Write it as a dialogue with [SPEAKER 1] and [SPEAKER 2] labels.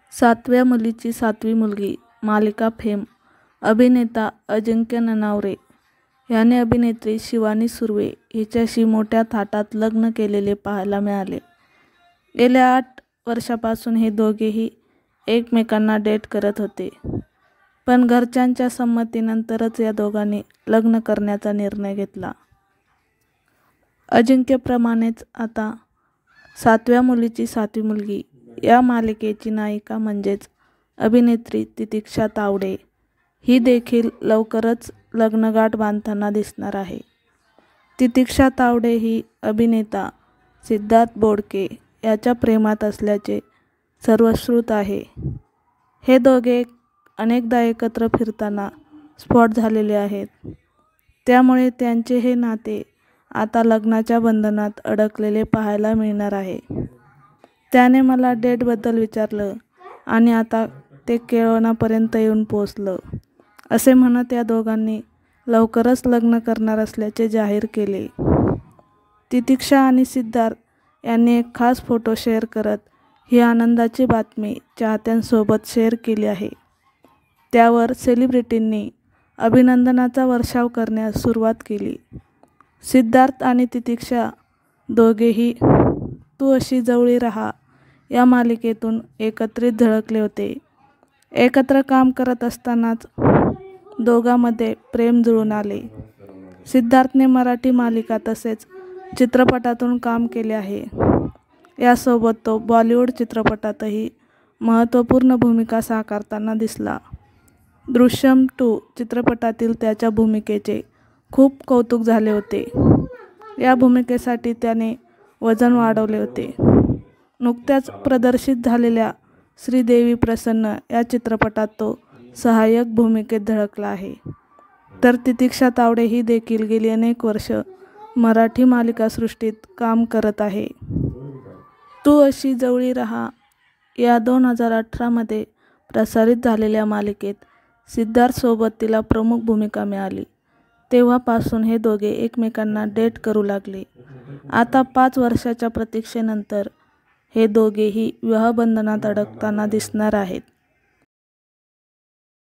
[SPEAKER 1] सातव्या मुलीची सातवी मुलगी मालिका फेम अभिनेता अजिंक्य ननावरे ह्याने अभिनेत्री शिवानी सुर्वे हिच्याशी मोठ्या थाटात लग्न केलेले पाहायला मिळाले. गेल्या 8 वर्षापासून हे दोघेही एकमेकांना डेट करत होते. पण घरच्यांच्या संमतीनंतरच या दोघांनी लग्न करण्याचा निर्णय घेतला. अजिंक्यप्रमाणेच आता सातव्या मुलीची सातवी मुलगी या मालिकेची नायिका म्हणजेच अभिनेत्री तितिक्षा तावडे ही देखील लवकरच लग्नगाठ बांधताना दिसणार आहे. तितिक्षा तावडे ही अभिनेता सिद्धार्थ बोडके याच्या प्रेमात असल्याचे सर्वश्रुत आहे. हे दोघे अनेकदा एकत्र फिरताना स्पॉट झालेले आहेत. त्यामुळे त्यांचे हे नाते आता लग्नाच्या बंधनात अडकलेले पाहायला मिळणार आहे. त्याने मला डेटबद्दल विचारलं आणि आता ते केळवणापर्यंत येऊन पोचलं असे म्हणत या दोघांनी लवकरच लग्न करणार असल्याचे जाहीर केले. तितिक्षा आणि सिद्धार्थ यांनी एक खास फोटो शेअर करत ही आनंदाची बातमी चाहत्यांसोबत शेअर केली आहे. त्यावर सेलिब्रिटींनी अभिनंदनाचा वर्षाव करण्यास सुरुवात केली. सिद्धार्थ आणि तितिक्षा दोघेही तू अशी जवळी राहा या मालिकेतून एकत्रित झळकले होते. एकत्र काम करत असतानाच दोघांमध्ये प्रेम जुळून आले. सिद्धार्थने मराठी मालिका तसेच चित्रपटातून काम केले आहे. यासोबत तो बॉलिवूड चित्रपटातही महत्त्वपूर्ण भूमिका साकारताना दिसला. दृश्यम 2 चित्रपटातील त्याच्या भूमिकेचे खूप कौतुक झाले होते. या भूमिकेसाठी त्याने वजन वाढवले होते. नुकत्याच प्रदर्शित झालेल्या श्रीदेवी प्रसन्न या चित्रपटात तो सहाय्यक भूमिकेत झळकला आहे. तर तितिक्षा तावडे ही देखील गेली अनेक वर्ष मराठी मालिकासृष्टीत काम करत आहे. तू अशी जवळी राहा या 2018 मध्ये प्रसारित झालेल्या मालिकेत सिद्धार्थसोबत तिला प्रमुख भूमिका मिळाली. तेव्हापासून हे दोघे एकमेकांना डेट करू लागले. आता 5 वर्षाच्या प्रतीक्षेनंतर हे दोघेही विवाहबंधनात अडकताना दिसणार आहेत.